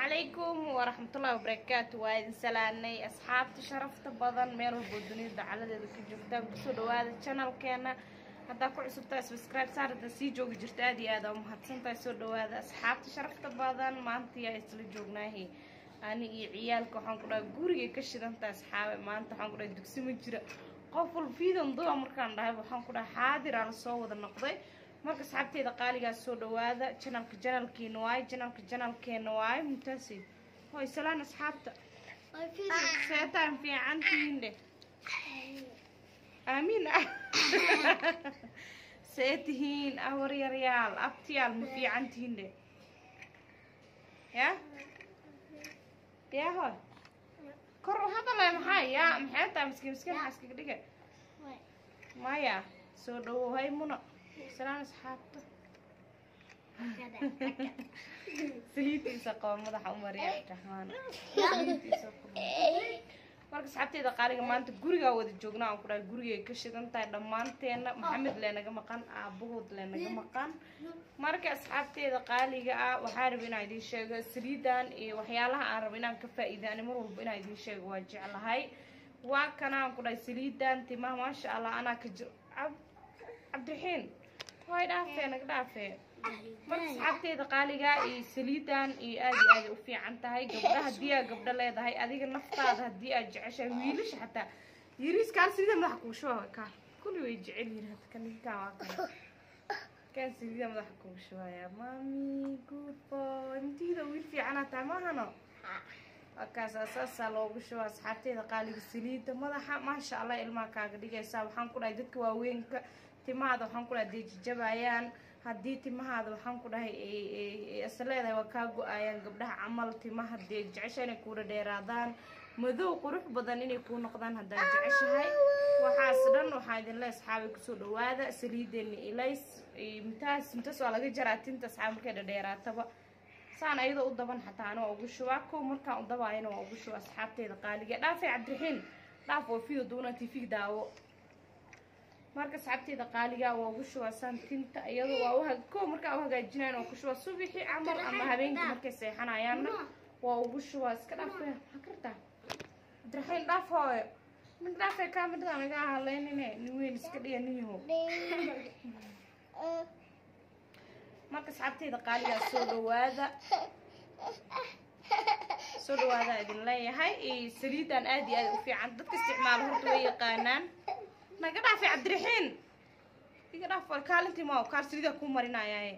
عليكم ورحمة الله وبركاته. وإن سلامني أصحاب شرفت بدن ميرو بدوني على ذلك الجفتة بسود هذا القناة كنا هذا كل سبتة سبسكرايب صار تسيجو جرتادي هذا ومحطين تسود هذا أصحاب شرفت بدن ما أنت يا إسلجونا هي أنا عيالك حنقول جوري كشيء أنت أصحاب ما أنت حنقول دكسي مجرى قفل فيديو نضوء مركان ده حنقول حاضر على الصوت النقدي marka saxabteeda qaaliga soo dhawaada channelkeena waay channelkeena waay mumtaasi way salaan asxaabta seetaan fiicantiinde aamin seetihiin awar yaryaal abtiyaal ma fiicantiinde ya hoy kor hadalay maxay ya maxay taa miskiin xaskiga dhiga maya soo dhawahay muna سلام أصحابته سليتي سقوا مضح عمر يا الرحمن سليتي سقوا marka saxabteeda qaaliga maanta guriga wada joognaa ku dhaay guriga ka shidan tahay dhamaanteena maxamed leenaga maqan aabahood leenaga maqan marka saxabteeda qaaliga waxa rabay inaan idin sheego saliidan iyo waxyaalaha aan rabay inaan ka faa'iideeyo mar walba inaan idin sheego waa jeclahay waa kanaan ku dhaay saliidan timaha ma sha Allah ana ka cabdiraxiin way dhaafeen agdhaafee marka saxabteeda qaaliga iyo saliidan iyo aad u fiican tahay gabdhaha hadii ay gabdha leedahay adiga naftaada hadii ay jeceshahay wiilasha xataa yiriis kaal saliida madax ku shoo ka kulli way jecel yihiin kan ninka waa kan saliida madax ku shooya mami good boy intiida wiil fiican taa maahano akaas asaasa loogu shoo saxabteeda qaaliga saliida madaxa ma sha Allah ilmaha kaaga dhigaysa waxaan ku dhahay dadka waaweynka timaada waxaan ku dhahay jabayaan hadii timahaada waxaan ku dhahay asleedahay waa ka go'ayaan gabdhaha camal timaha jeceshahay ku dheeraadaan madow qurux badan inay ku noqdaan hadaa jeceshahay waxaas dhan waxa idin leeyahay asxaabi ku soo dhawaada saliideena ilays intaas waa laga jaraa tinta asxaab markay dheeraataba saan ayada u daban xataa ana ugu shubaa ko markaan u dabaayana waa ugu shubaa asxaabteeda qaaliga dhaafay cabdiraxiin dhaaf oo fiido doona TV daawo marka saxabteeda qaaliga waa ugu shubaa tinta iyadoo waa ko marka u hagaajinayna oo ku shubaa subaxii amal ama habeenkii markay seexanayaan waa ugu shubaa iska dhaafay hakarta cabdiraxiin dhaaf hooyo mid dhaafay kaamida anaga haleynine nin weyn iska dhiyaniyo marka saxabteeda qaaliga soo dhawaada idin leeyahay saliidan aad iyo aad u fiican dadka isticmaalo horta way yaqaanaan naga dhaafay cabdiraxiin iga dhaafay kaalintii ma kaar saliida ku marinayay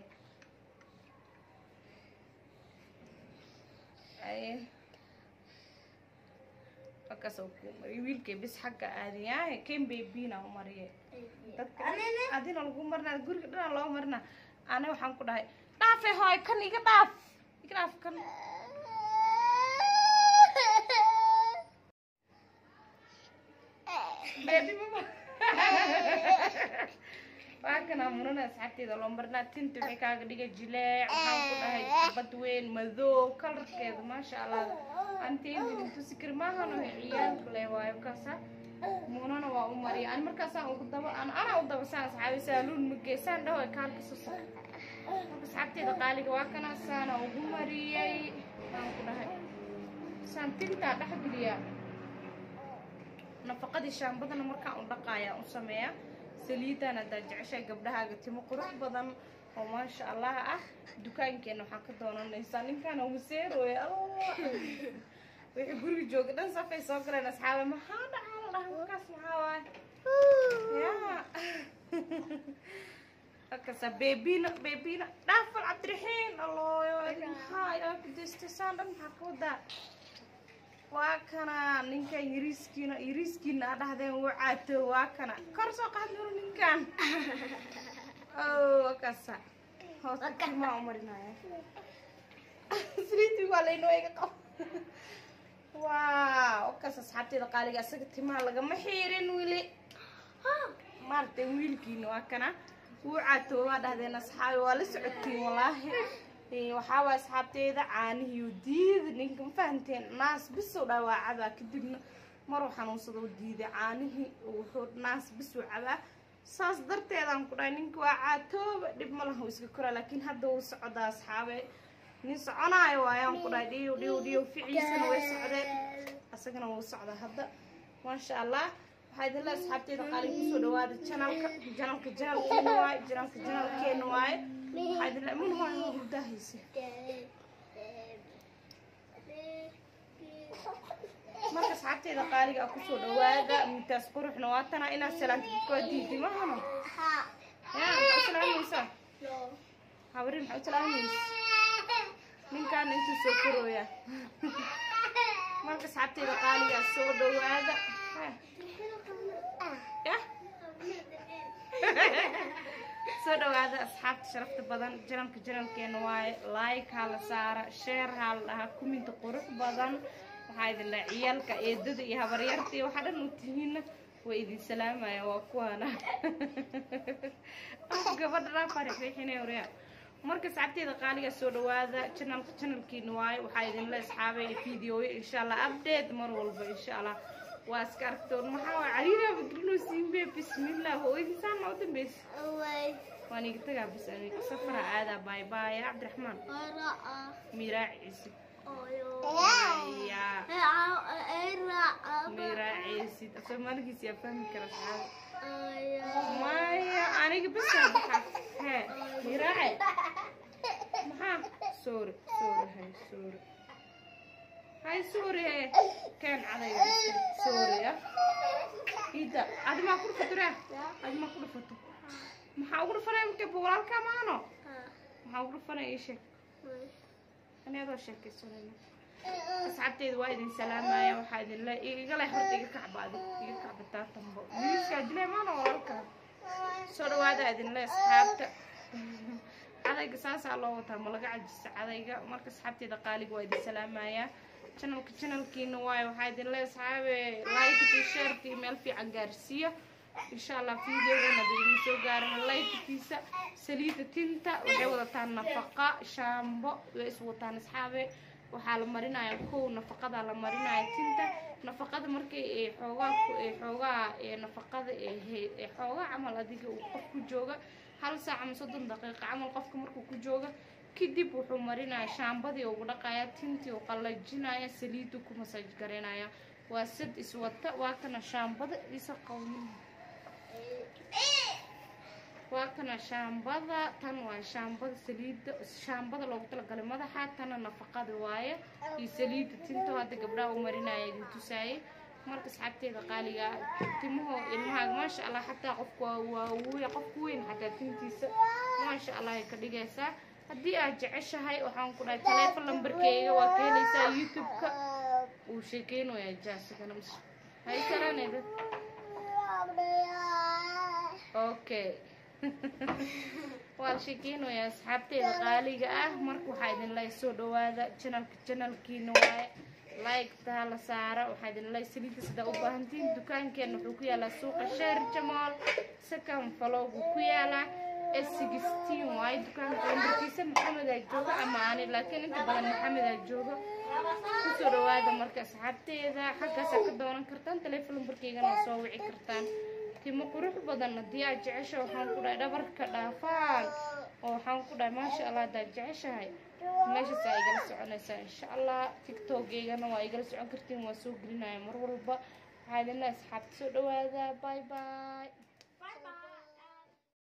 akaasoo ku mari wiilkay bis xagga aadiyay keen babyna u mariye dadka adina lagu marnaa guriga dhan loo marnaa ana waxaan ku dhahay dhaafay hooy kan iga dhaaf kan baby mama waakana munana saxabteeda loo marnaa tinta waxay kaaga dhigay jileec waxaan ku dhahay bad weyn madow kalarkeeda ma sha Allah anteedu intu sikir maahan oo ciyaalku leeyahay kaasa munana waa u mariyo aan markaas aan ugu daba ana u daba saan saxaabi saaluun ma geesan dhaw kaalka soo marka saxabteeda qaaliga waa kana saana ugu mariyay aan ku dhahay saan tinta dhaxgaliya nafaqadii shaambadana markaan u dhaqaaya u sameeya saliidan hada jeceshay gabdhahaaga timo qurux badan oo ma sha Allah dukaankeena waxaan ka doonanaysaa ninkan oo museeroy wixii guriga jooga dhan safay soo galeen asxaabta maxaa dhacay halkaas maxaa waay akasa babyna dhaafal cabdiraxiin Allah maxaa ila kudistaan dhan maxaa ku daa waa kana ninka yiriskiina dhahdeen waa caato waa kana kor soo qaadno ninkan akasa hoosta ma umarinaya saliidi waa leeyahay iga qab waaw akasa saxabteeda qaaliga asaga timaha laga ma xiirin wili maartay wiilkiina waa kana wuu caato waa dhahdeen asxaabi waa la socotiin walaahi waxa waa asxaabteeda caanihiyo diid ninka ma fahanteen naas biso dhawaacada kadibna mar xanuunsado diiday caanihi wuxuu naas biso caba saas darteedaan ku dhahay ninka waa caatooba dib ma laha iska kora laakiin hadda uu socdaa asxaabe nin soconaayo waayaan ku dhahay dhiyo ficiisana way socdeen asagana wuu socdaa hadda maasha allah waxaa idin la asxaabteeda qaaliga kusoo dhawaada janalkeena waaye waxaa idin la mun waayo hurdahaysa marka asxaabteeda qaaliga kusoo dhawaada intaas quruxna waa tana inaad salaanta dadka waa diidi mahano yaa maxaa salaamaysaa habari maxaa salaamaysa ninkaan intuu soo korooya marka asxaabteeda qaaliga soo dhawaada soo dhawaada asxaabta sharafta badan janalkeena waaye like hala saara share hala dhaha kuminta qurux badan waxaa idin la ciyaalka eedada iyo habaryarta iyo waxaa dhan u tihiinna way idin salaamaya waa kuwaana gabadha farixinay wariya marka asxaabteeda qaaliga soo dhawaada channelkiina waaye waxaa idin la asxaabay fiidiyooyo insha allah update mar walba insha allah waa iska aragtoon maxaa waa cariira badrino siinbe bismillah oo insaan ma u dambeys waan iga tagaa bis aniga safara aada bye bye cabdiraxmaan miraaciisi miraaciisi soomaaligiis yaa fahmi kara saxaaba maya aniga bis baxa hee miraaci maxaa sorry هاي سوري كان علي سوريا إذا هذا ما أقول فترة هذا ما أقول فترة ما أقول فرق كبورال كمانو ما أقول فرق إيش أنا هذا شيء كسرنا أسعدت وايد سلام يا واحد الله يقول يحط يكعب تاتم ليش كجلي ما نورالك سوري هذا إذن الله أصحابته على قصاص الله وتعالى ملقى عجز على مركز أصحابتي دقالق وايد سلام يا channelkiina waayo waxaa idin leeyahay asxaabe like share meel fiican gaarsiiya insha Allah videogana idin soo gaaran like-kiisa saliida tinta waxay wadataan nafaqa shaambo way is wataan asxaabe waxaa la marinayaa kow nafaqada la marinayaa tinta nafaqada markay xoogaa nafaqada xoogaa camal adiga uu qof ku jooga hal saac ama 30 daqiiqo camal qofka markuu ku jooga كدب وحو مرينا شامبادي وغدقايا تنتي وقلجينايا سليدو ku massage gareynaya waa sad iswata waa kana shaambada isa qowmin waa kana shaambada tan waa shaambada saliida shaambada loogu tala galay madaxa tan nafaqada waaye iyo saliida tinta hada gabdhaha u marinaya idin tusaayay marka asxaabteeda qaaliga timaho ilmaha ma sha Allah hatta qofku waa qofku weyn hatta tintiisa ma sha Allah ay ka dhigaysaa haddii aad jeceshahay waxaan ku dhahay telefoon lambarkeyga waa ka helaysaa youtube-ka uu sheekeynayaa jaasigana hay karanayda okay waa sheekeynayaa asxaabteeda qaaliga ah marka waxaa idin leeyahay soo dhawaada channelkiina waaye like taa la saara waxaa idin leeyahay saliidda sida u baahantiin dukaankeena wuxuu ku yaalaa suuqa sheer jamaal second floor ku yaalaa S16 واي دكان كيسة محمد الجوجة أما أنا لكن أنت بدل محمد الجوجة كسر هذا مركز حتى إذا حكى سكدورن كرتان تلفون بركيجنا نسوي كرتان كم قروح بدل نديا جعشة وحنقول هذا بركة دافان وحنقول ما شاء الله ده جعشة هاي ماشي سايجلس عنا إن شاء الله تيك توك جيجنا وايجلس عن كرتين وسوق لنا يمر والبا هذا الناس حبسوا هذا باي باي